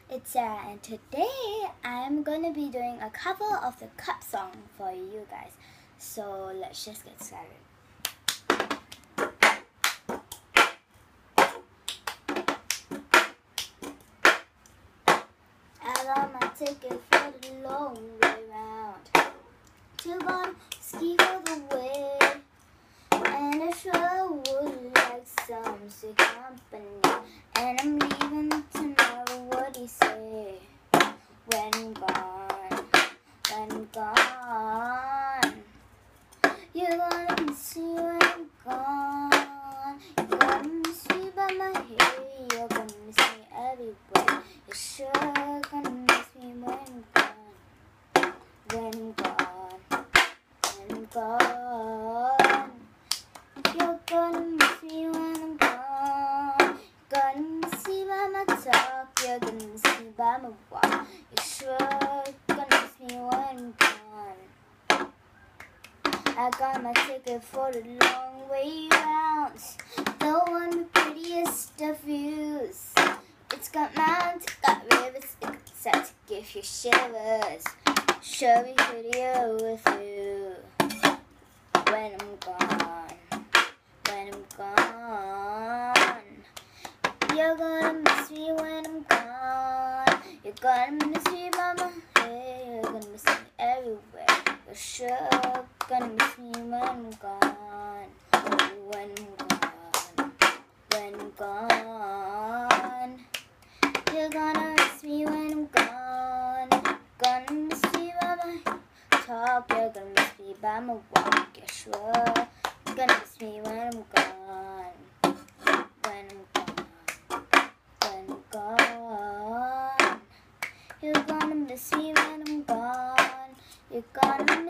It's Sarah, and today I'm gonna be doing a cover of the Cup song for you guys. So let's just get started. I got my ticket for the long way round to bottom ski for the way, and I sure would like some sweet company. And I'm leaving tomorrow. What do you say? When gone, you're gonna miss me when I'm gone. You're gonna miss me by my hair. You're gonna miss me everywhere. You're sure gonna miss me when gone. When gone. You're gonna miss me when I'm gone. You're gonna miss me by my talk. You're gonna miss me by my walk. You're sure gonna miss me when I'm gone. I got my ticket for the long way round, the one with prettiest of views. It's got mountains, got rivers, it's set to give you shivers. Show me video with you. When I'm gone, you're gonna miss me when I'm gone. You're gonna miss me by my hair. You're gonna miss me everywhere. You're sure gonna miss me when I'm gone. When I'm gone, you're gonna miss me when I'm gone. You're gonna miss me by my talk. You're gonna miss me by my walk. You're sure gonna miss me when I'm gone. You're gonna miss me when I'm gone. You're gonna